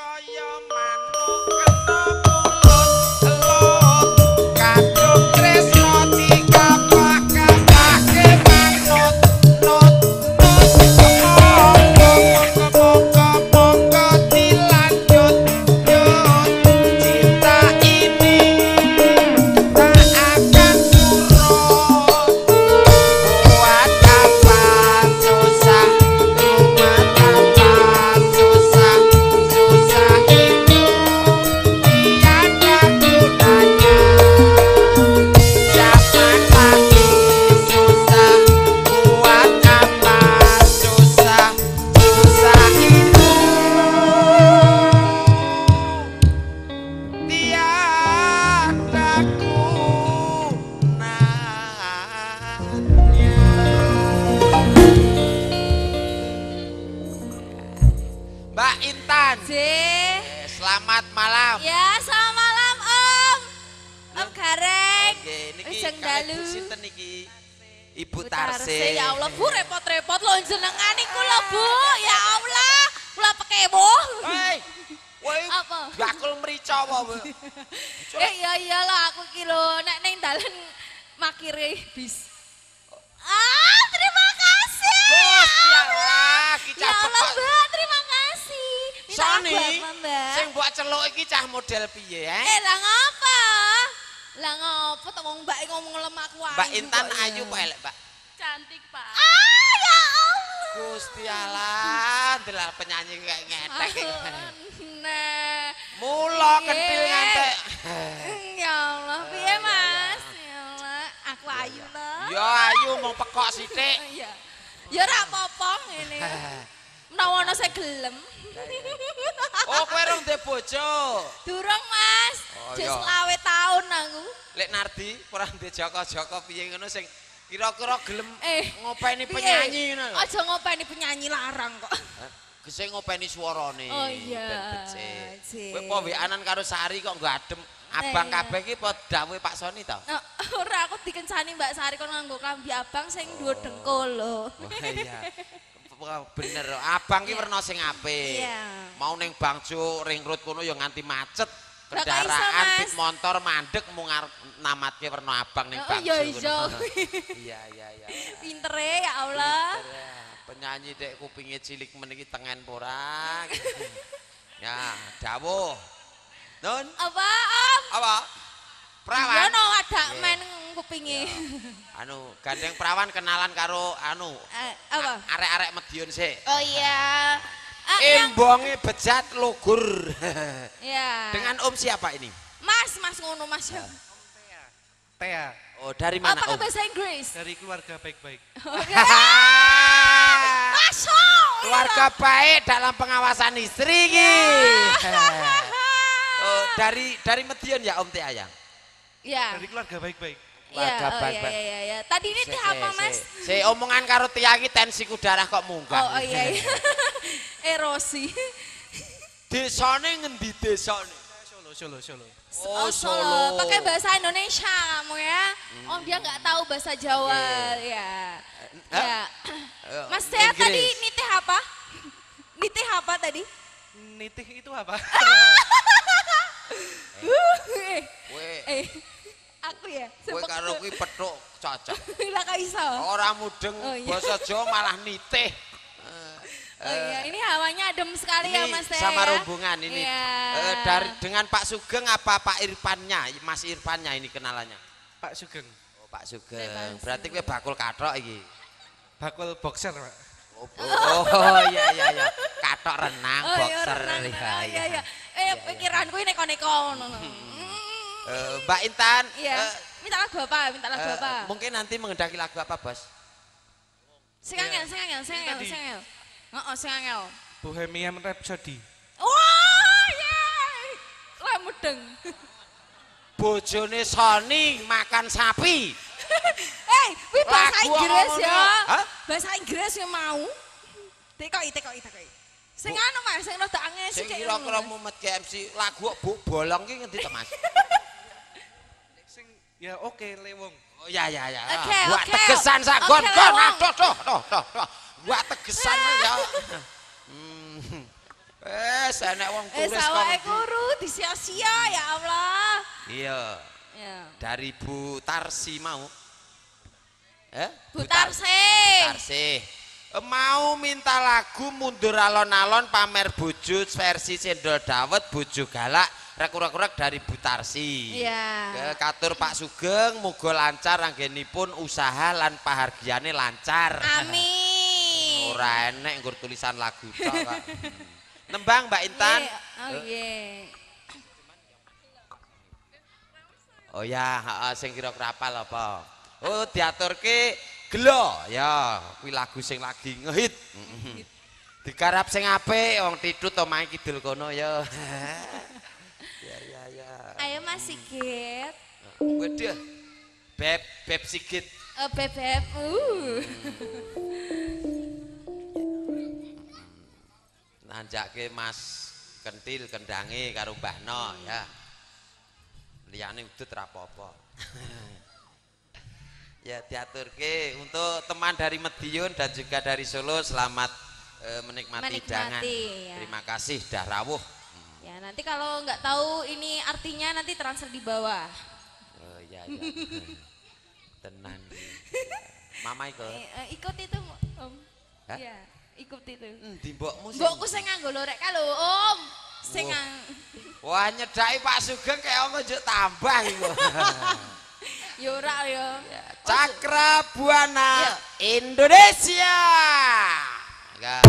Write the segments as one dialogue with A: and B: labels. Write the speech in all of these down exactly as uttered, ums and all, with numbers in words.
A: kaya manuk kena mulut telur kadung tresno dikapah-kapahke manut nut nut monggo-monggo dilanjut yut cinta ini tak akan surut buat apa susah buat apa susah susah itu tiada gunanya zaman lagi susah buat apa susah susah itu tiada gunanya. Mbak Intan,
B: J.
A: eh, selamat malam.
B: Ya, selamat malam Om. Om Gareng.
A: Oke, niki
B: Ujung
A: kalih
B: dalu.
A: Bu sinten niki? Ibu
B: Bu
A: Tarse.
B: Ya Allah, Bu repot-repot lo jenengan iku lho, Bu. Ya Allah, kula pekebo.
A: Hei, woi,
B: Apa?
A: bakul merica wae.
B: Eh iya iyalah aku ki lho nek ning dalan makire bis. Ah, terima kasih.
A: Gusti Allah, ki
B: Ya
A: cah
B: Allah,
A: pekok.
B: Mbak, terima kasih. Minta
A: Soni,
B: maaf, Mbak.
A: sing mbok celuk iki cah model piye, eh?
B: Eh, lah ngapa? Lah ngopo to wong Mbak ngomong lemah aku ayu.
A: Mbak Intan
B: kok ya.
A: ayu apa elek, Mbak?
C: Cantik, Pak.
B: Ah, ya Allah.
A: Gusti Allah, delal penyanyi kayak ngetek kayak gimana.
B: Nah.
A: Mula kentil
B: Piye?
A: ngantek.
B: Ya Allah, piye Mas? Ya Allah, aku ayu loh.
A: Ya ayu mau pekok sithik.
B: Iya. Ya ora apa-apa ngene. Menawa ana sing gelem.
A: Oh, kowe rong ndek bojo.
B: Durung Mas.
A: Oh,
B: Jus
A: iya.
B: selawe tahun aku.
A: Lek Nardi ora ndek Joko-Joko piye ngono sing kira-kira gelem
B: Eh,
A: ngopeni
B: piye?
A: penyanyi ngono lho.
B: Aja ngopeni penyanyi larang kok.
A: Gese ngopeni suarane.
B: Oh iya,
A: ben becik.
B: Cik.
A: Kowe po weanan karo Sari kok nggo adem. Abang
B: iya.
A: kabeh iki po dawuhe Pak Soni to?
B: Oh, ora aku dikencani Mbak Sari kon nganggo klambi abang sing dhuwur dengkul lho.
A: Oh iya. Bener, abang ki werna sing apik.
B: Iya.
A: Mau ning Bangjo ring road kono ya nganti macet.
B: Lah, kok iso,
A: Kendaraan
B: Mas?
A: pit motor mandek mung arep namatke werna abang ning
B: Oh,
A: Bangjo.
B: iya, iya.
A: kono. Iya, iya, iya.
B: Pintere ya Allah.
A: Penyanyi dek kupinge cilik men iki tengen ora. Ya, dawuh. Nun,
B: Apa Om?
A: apa?
B: Ya
A: Perawan.
B: no ada
A: Iya.
B: main kupingi.
A: Anu, gandeng perawan kenalan karo anu.
B: Eh, apa?
A: a- Arek-arek Madiun sik.
B: Oh iya. Ah, yang,
A: Embonge bejat lugur.
B: ya.
A: Dengan Om siapa ini?
B: Mas, Mas ngono Mas.
D: Tea
A: Oh, dari mana
B: Apa
A: Om?
B: bahasa Inggris?
D: dari keluarga baik-baik.
B: Masya
A: Keluarga baik dalam pengawasan istri ki. Oh, dari dari Medion ya Om Tia ya.
B: Ya.
D: Dari keluarga baik-baik.
B: Iya,
A: Keluarga
B: oh, iya,
A: baik-baik.
B: iya, iya. Tadi ini teh apa Mas?
A: Si omongan karo Tia ki tensiku darah kok munggah.
B: Oh, oh iya, iya. Erosi.
A: Desane ngendi desane?
D: Solo, Solo, Solo.
A: Oh,
B: Solo.
A: Solo.
B: Pakai bahasa Indonesia kamu ya. Om dia nggak tahu bahasa Jawa ya. Ya.
A: Eh,
B: Mas Tia
A: Inggris.
B: tadi nitih apa? Nitih apa tadi?
D: Nitih itu apa?
B: eh,
A: Kowe
B: eh, aku ya.
A: kowe karo kuwi pethuk cocok.
B: Lah kok iso?
A: Ora mudeng
B: Oh, iya.
A: basa Jawa malah nitih.
B: Oh iya, ini hawanya adem sekali ya
A: Ini
B: Mas Tia
A: sama
B: ya.
A: rombongan ini.
B: Iya.
A: Eh, dari dengan Pak Sugeng apa Pak Irfannya, Mas Irfannya ini kenalannya.
D: Pak Sugeng.
A: Oh, Pak Sugeng.
B: Bebas.
A: Berarti kowe bakul kathok iki.
D: Bakul boxer, Pak.
A: Oh, oh iya iya iya. Kathok renang,
B: Oh iya,
A: boxer.
B: renang,
A: Iya,
B: renang, iya, iya. Eh,
A: Iya,
B: pikiranku ini neko-neko. ngono.
A: Eh, Mbak Intan,
B: Iya.
A: eh,
B: Minta lagu apa? Minta lagu
A: eh,
B: apa?
A: mungkin nanti mengendaki lagu apa, Bos?
B: Sing angel, sing angel, sing angel,
D: Tadi.
B: sing angel. Heeh, sing angel.
D: Bohemian Rhapsody.
B: Wah, yeay. Lah mudeng.
A: Bojone Sony makan sapi.
B: Eh, kuwi bahasa
A: Lagu
B: Inggris
A: apa
B: ya.
A: ngono? Hah?
B: Bahasa Inggris yang mau. Tekoki, tekoki, tekoki. Sing anu Mas, sing rada angesi
A: Sing
B: kayak
A: kira-kira
B: ngono, Mas.
A: mumet K M C lagu kok bu bolong ki ngendi to, Mas?
D: Sing ya oke lewong.
A: Oh ya ya ya.
B: Oke,
A: Buat
B: oke.
A: tegesan sagon
B: Oke,
A: kon.
B: Lewong.
A: Nah, toh toh toh toh. toh. Buat tegesan ya. Hmm. Eh, turis, enek wong
B: Eh
A: turis
B: sawake
A: kok.
B: kuru disia-sia ya Allah.
A: Iya,
B: Ya.
A: dari Bu Tarsi mau. Eh?
B: Bu
A: Tar-
B: Tarsih.
A: Tarsih. Eh, Mau minta lagu mundur alon-alon pamer bojo versi Cendol Dawet bojo galak rek-rek dari Bu Tarsi.
B: Iya.
A: Ke Katur Pak Sugeng muga lancar anggenipun usaha lan pahargyane lancar.
B: Amin.
A: Ora enek nggur tulisan lagu tok kok. Nembang Mbak Intan.
B: Iya, oh iya.
A: Oh ya, heeh sing kira-kira apal apa? Oh diaturke gelo ya, kuwi lagu sing lagi ngehit. Digarap sing apik wong titut omahe kidul kono ya. Ya ya ya.
B: Ayo Mas Sigit.
A: Waduh. Beb Beb Sigit.
B: Oh bebek. Uh.
A: Nanjake Mas Kentil kendange karo Mbah No ya. Liyane udut ra apa-apa. Ya diaturke untuk teman dari Madiun dan juga dari Solo selamat eh, menikmati,
B: Menikmati,
A: hidangan.
B: ya.
A: Terima kasih dah rawuh.
B: Ya nanti kalau nggak tahu ini artinya nanti transfer di bawah.
A: Oh ya ya. Tenan. Mama ikut.
B: Eh, eh, ikut itu Om.
A: Hah?
B: Iya, ikut itu.
A: Endi mbokmu sing?
B: Mbokku sing nganggo lorek kalau Om. Sing
A: Wah.
B: ngang-
A: Wah nyedaki Pak Sugeng kayak ono njuk tambah iku.
B: Ya ora ya.
A: Cakra Buana
B: Ya.
A: Indonesia. Ya.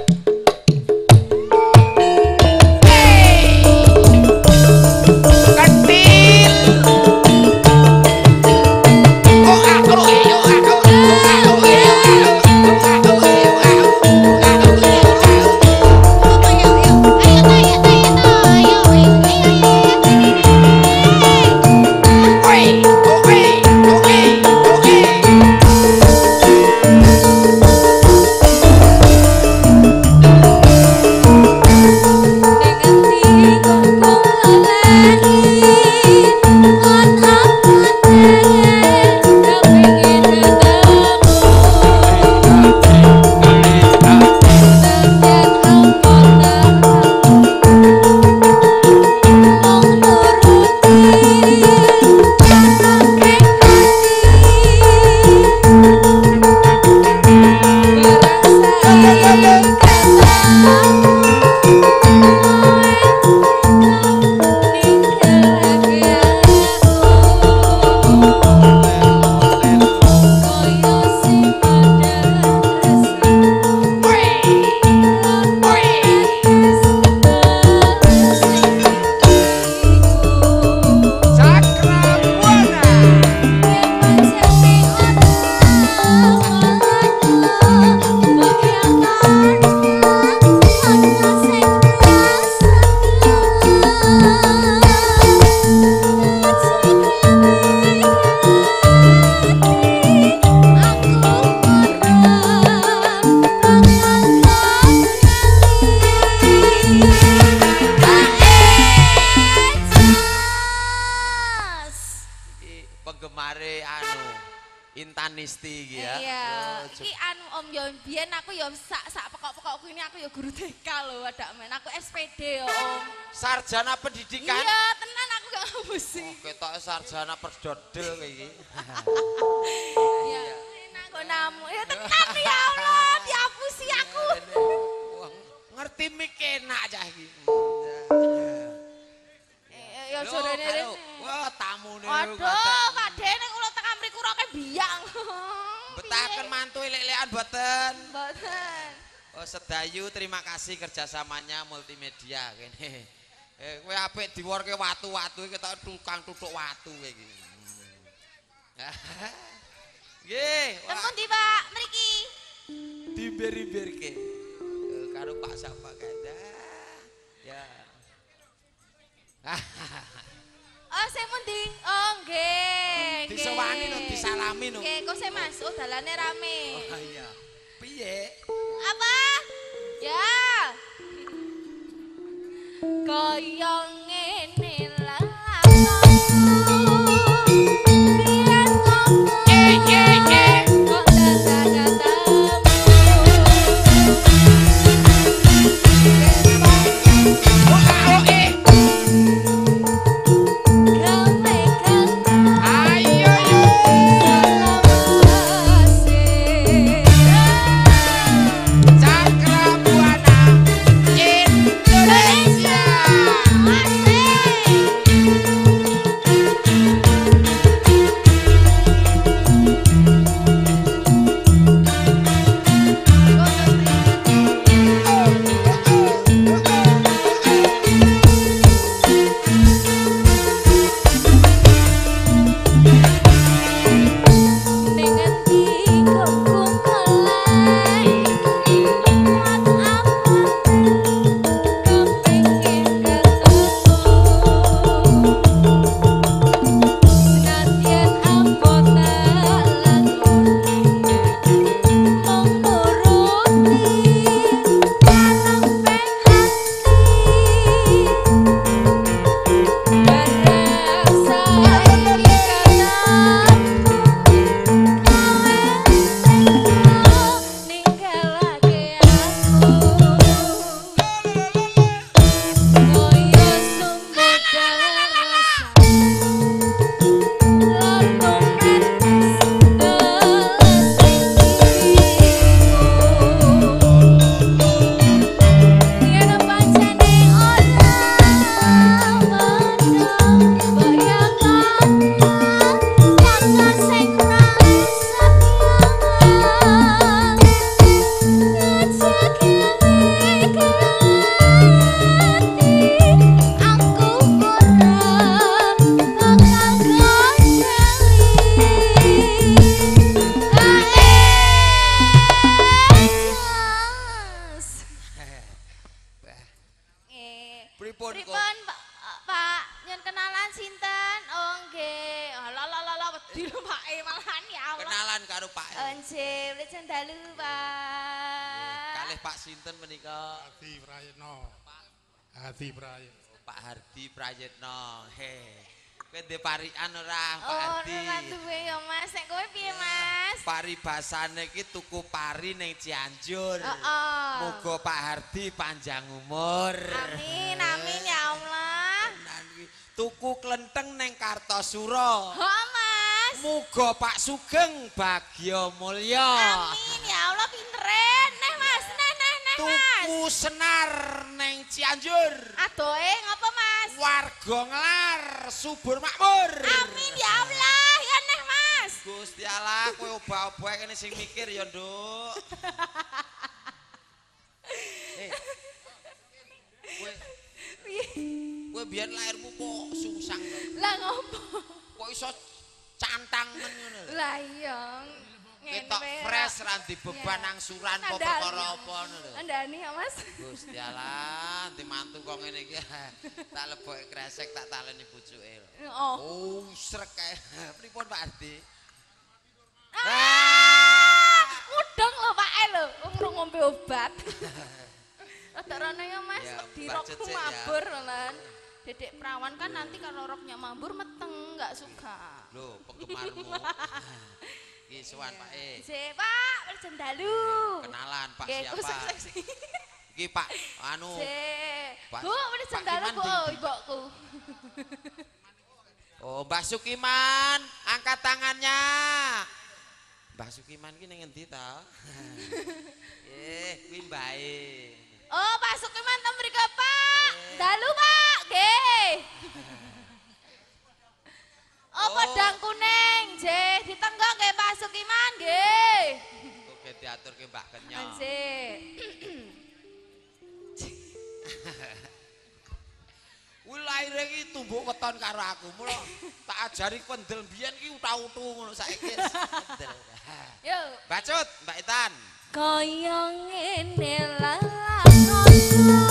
A: Penggemare anu Intan Nisti iki ya.
B: Iya,
A: Oh,
B: iki anu Om yo biyen aku yo sak sak pekok-pekokku ini aku yo guru T K lho ada men. Aku S P D yo Om.
A: Sarjana pendidikan.
B: Iya, tenan aku gak ngapusi.
A: Oh, ketoke sarjana perdodel kowe iki.
B: Iya, enak kok namu. Ya tenan ya Allah, diapusi aku.
A: Wah, ngerti mik enak cah iki.
B: Eh, Ya
A: Loh,
B: sorene
A: karo-
B: rene.
A: Wah, tamune
B: Waduh, Pak Dene kula tekan mriku roke biyang.
A: betaken mantu elek-elekan boten.
B: Mboten.
A: Oh, Sedayu terima kasih kerjasamanya multimedia kene. Eh, kowe apik diworke watu-watu iki ketok tukang tutuk watu kowe iki. Nggih, wah,
B: Temen di Pak, mriki.
A: dimber-imberke. Eh, karo Pak Sapa Ganda. Ya.
B: Oh, saya mundi. Oh, nggih. nggih.
A: Disewani lho, disalami lho.
B: Nggih, kok saya masuk dalane rame.
A: Oh iya. Piye?
B: Apa? Ya. Kaya ngene lah. Biar ngomong.
A: Eh, eh, eh.
B: Kok dada-dadamu.
A: Pripun kok?
B: Pripun Pak? Eh, Pak, nyen kenalan sinten? Oh nggih. Oh, la la la la wedi lho Pak e malahan ya Allah.
A: Kenalan karo Pak.
B: Oh nggih, mriki dalu Pak.
A: Kalih Pak sinten menika?
C: Hardi Prayitno. Hardi Prayitno.
A: Pak Hardi Prayitno. He. Kowe ndek parikan ora Pak
B: Oh,
A: Hardi?
B: ora duwe ya Mas. Nek kowe piye Mas?
A: Paribasane iki tuku pari ning Cianjur.
B: Heeh.
A: Muga Pak Hardi panjang umur.
B: Amin, amin ya Allah.
A: Tenan iki. Tuku klenteng ning Kartosura.
B: Oh Mas.
A: Muga Pak Sugeng bagya mulya.
B: Amin ya Allah pinterin. Neh Mas, neh neh neh Mas.
A: Tuku senar ning Cianjur.
B: Adoe ngapa Mas?
A: Warga nglar subur makmur.
B: Amin ya Allah, ya neh Mas.
A: Gusti Allah, kowe obah-obah kene sing mikir ya, Nduk. Eh. Kowe kowe biyen lairmu kok susang to?
B: Lah ngopo?
A: Kok iso cantang men ngono lho.
B: Lah iya.
A: Ketok fresh ra ndi beban angsuran apa perkara apa ngono lho.
B: Andani ya Mas.
A: Gusti Allah, nanti mantu kok ngene iki. Tak leboke kresek tak taleni bojoke lho.
B: Oh.
A: Oh, srek kae. Pripun Pak Ardi?
B: Ah! Mudeng lho Pak E lho, wong ora ngombe obat. Rada rene ya Mas,
A: Ya,
B: dirokku
A: budget sih, ya.
B: mabur lan. Dedek perawan kan nanti kalau roknya mabur meteng, enggak suka.
A: Loh, penggemarmu. Iki sowan Pak E.
B: Si Pak, bercendalu.
A: Kenalan Pak
B: Nggih,
A: siapa?
B: kusuk seksi.
A: Iki Pak anu
B: Si.
A: Pak-
B: Bu, bercendalu
A: Pak
B: Bu,
A: Kiman
B: oh,
A: di-
B: ibuku.
A: Oh, Mbah Sukiman, angkat tangannya. Mbah Sukiman ki ning endi ta? Eh, kuwi mbae.
B: Oh, Pak Sukiman tem mriko Pak. Dalu Pak, nggih. Oh,
A: Oh.
B: pedang kuning, nggih. Ditenggok nggih Pak Sukiman, nggih.
A: Oke diaturke Mbak Kenya.
B: Ansik.
A: Kuwi laire iki tumbuk weton karo aku. Mula tak ajari kendel biyen ki uta-utu ngono saiki wis kendel.
B: Yo.
A: Bacut Mbak Itan.
B: Kaya ngene lakon